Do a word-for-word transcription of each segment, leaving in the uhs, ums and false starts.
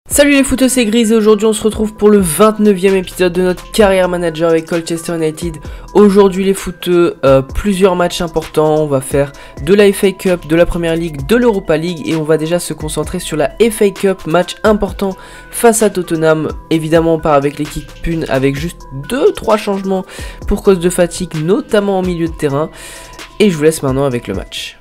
Salut les footeux, c'est Grise et aujourd'hui on se retrouve pour le vingt-neuvième épisode de notre carrière manager avec Colchester United. Aujourd'hui les footeux, euh, plusieurs matchs importants, on va faire de la F A Cup, de la Premier League, de l'Europa League et on va déjà se concentrer sur la F A Cup, match important face à Tottenham. Évidemment on part avec l'équipe une avec juste deux trois changements pour cause de fatigue, notamment en milieu de terrain. Et je vous laisse maintenant avec le match.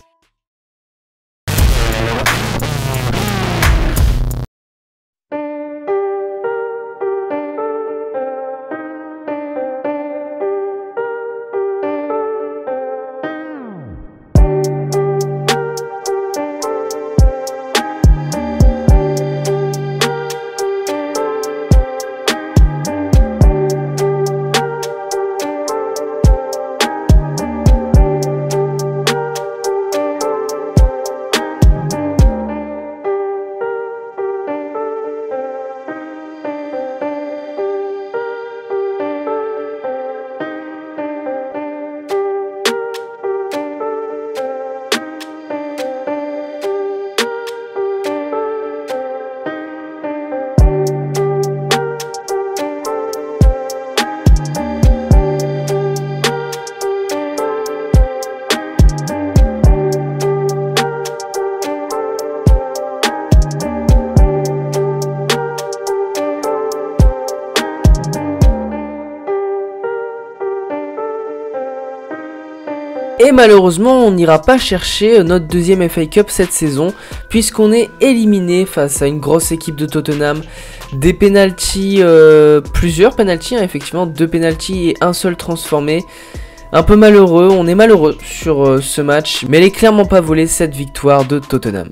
Et malheureusement on n'ira pas chercher notre deuxième F A Cup cette saison puisqu'on est éliminé face à une grosse équipe de Tottenham. Des pénaltys, euh, plusieurs pénaltys, hein, effectivement deux pénaltys et un seul transformé. Un peu malheureux, on est malheureux sur euh, ce match, mais elle est clairement pas volée cette victoire de Tottenham.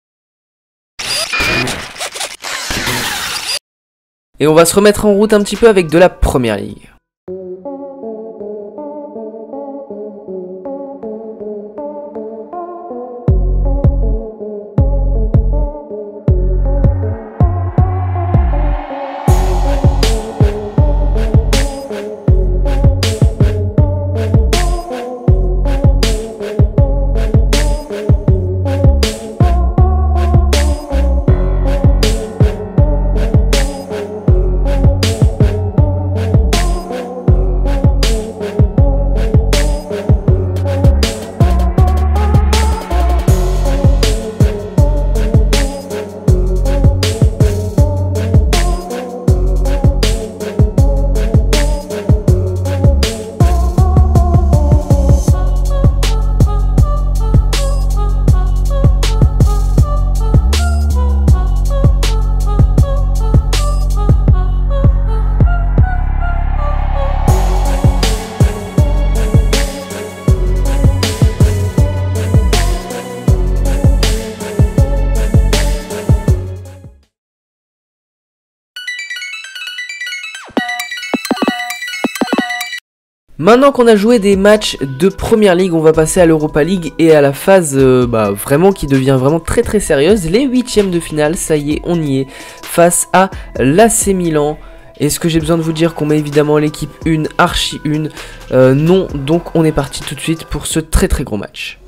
Et on va se remettre en route un petit peu avec de la Première Ligue. Maintenant qu'on a joué des matchs de Première Ligue, on va passer à l'Europa League et à la phase euh, bah, vraiment qui devient vraiment très très sérieuse. Les huitièmes de finale, ça y est, on y est, face à l'A C Milan. Est-ce que j'ai besoin de vous dire qu'on met évidemment l'équipe un, archi un euh, Non, donc on est parti tout de suite pour ce très très gros match.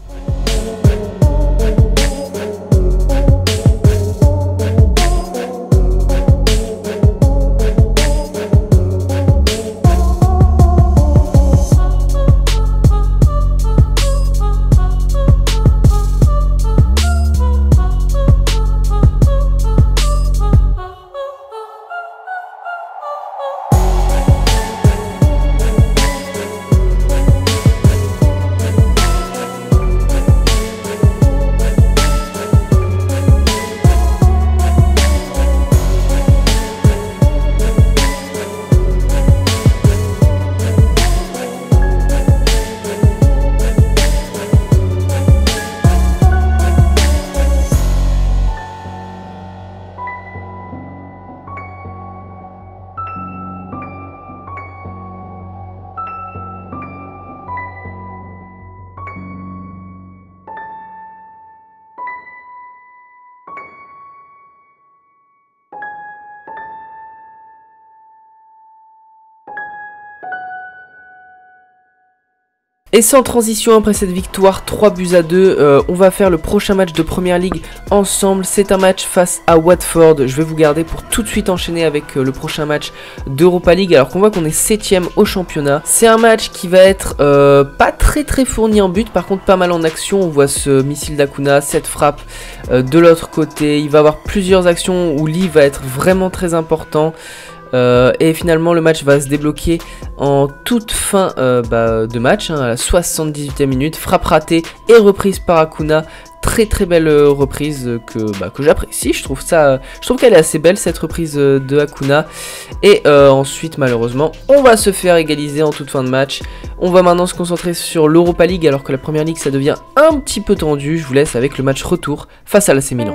Et sans transition après cette victoire trois buts à deux, euh, on va faire le prochain match de Première Ligue ensemble. C'est un match face à Watford. Je vais vous garder pour tout de suite enchaîner avec euh, le prochain match d'Europa League, alors qu'on voit qu'on est septième au championnat. C'est un match qui va être euh, pas très très fourni en but, par contre pas mal en action. On voit ce missile d'Akuna, cette frappe euh, de l'autre côté. Il va y avoir plusieurs actions où Lee va être vraiment très important. Euh, et finalement le match va se débloquer en toute fin euh, bah, de match, hein, à la soixante-dix-huitième minute, frappe ratée et reprise par Akuna. Très très belle euh, reprise que, bah, que j'apprécie, je trouve ça, je trouve qu'elle est assez belle cette reprise euh, de Akuna. Et euh, ensuite malheureusement on va se faire égaliser en toute fin de match. On va maintenant se concentrer sur l'Europa League, alors que la Première Ligue ça devient un petit peu tendu. Je vous laisse avec le match retour face à l'A C Milan.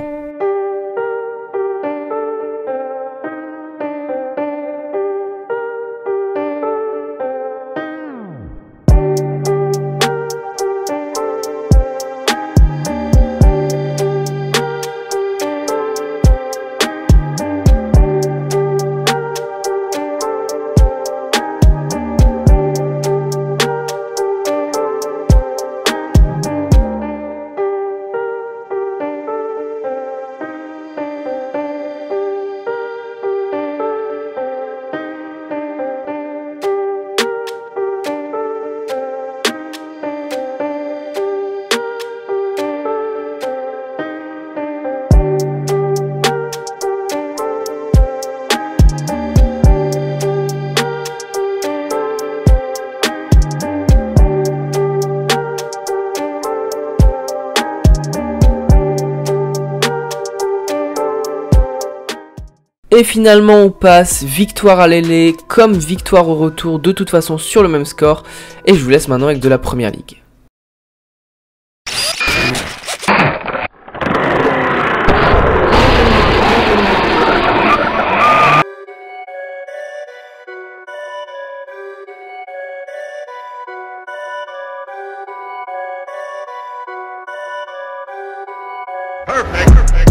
Et finalement on passe victoire à l'aller comme victoire au retour, de toute façon sur le même score. Et je vous laisse maintenant avec de la Première Ligue. Perfect. Perfect.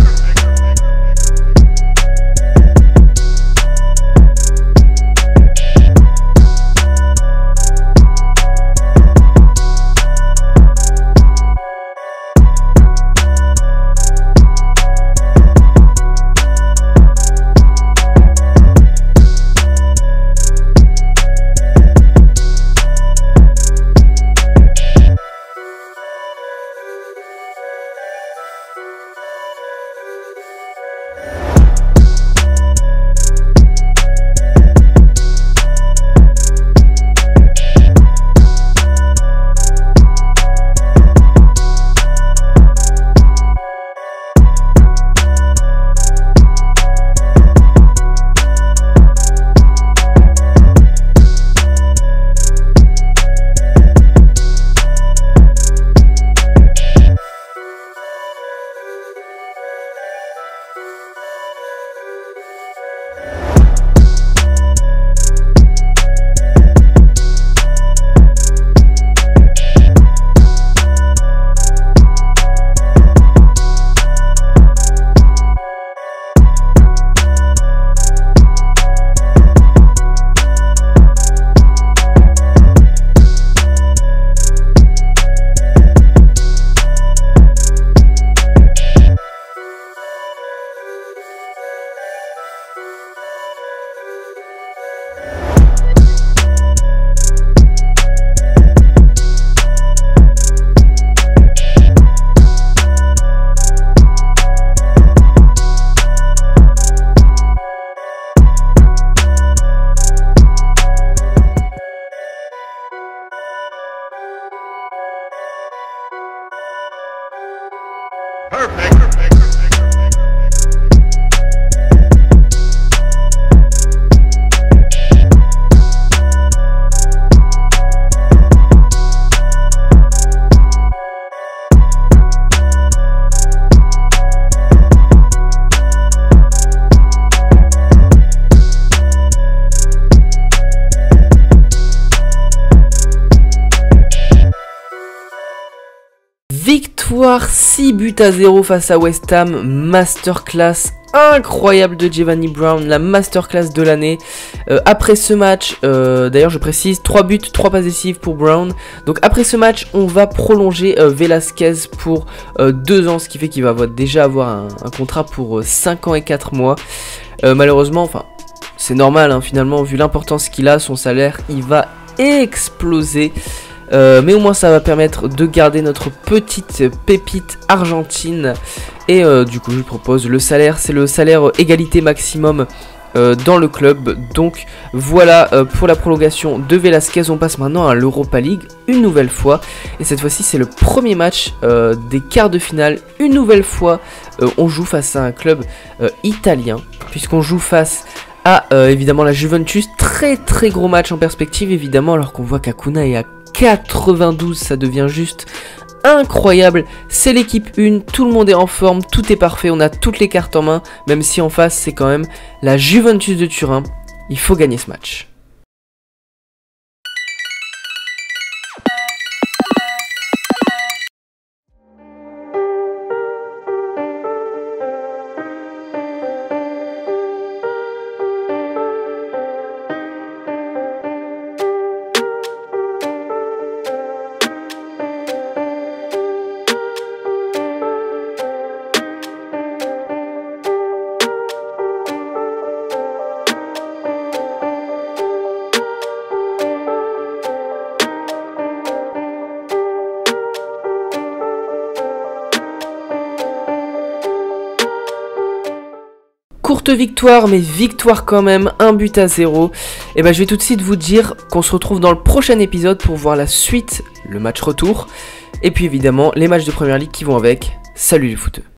Victoire six buts à zéro face à West Ham, masterclass incroyable de Giovanni Brown, la masterclass de l'année. Euh, après ce match, euh, d'ailleurs je précise, trois buts, trois passes décisives pour Brown. Donc après ce match, on va prolonger euh, Velasquez pour euh, deux ans, ce qui fait qu'il va avoir, déjà avoir un, un contrat pour euh, cinq ans et quatre mois. Euh, malheureusement, enfin, c'est normal, hein, finalement, vu l'importance qu'il a, son salaire, il va exploser. Euh, mais au moins ça va permettre de garder notre petite pépite argentine. Et euh, du coup je propose le salaire, c'est le salaire égalité maximum euh, dans le club. Donc voilà euh, pour la prolongation de Velasquez. On passe maintenant à l'Europa League une nouvelle fois. Et cette fois-ci c'est le premier match euh, des quarts de finale. Une nouvelle fois euh, on joue face à un club euh, italien, puisqu'on joue face à euh, évidemment la Juventus. Très très gros match en perspective évidemment, alors qu'on voit qu'Akuna est à quatre-vingt-douze, ça devient juste incroyable. C'est l'équipe un, tout le monde est en forme, tout est parfait, on a toutes les cartes en main, même si en face c'est quand même la Juventus de Turin. Il faut gagner ce match. Courte victoire, mais victoire quand même, un but à zéro. Et ben je vais tout de suite vous dire qu'on se retrouve dans le prochain épisode pour voir la suite, le match retour. Et puis évidemment les matchs de Première Ligue qui vont avec. Salut les footeux.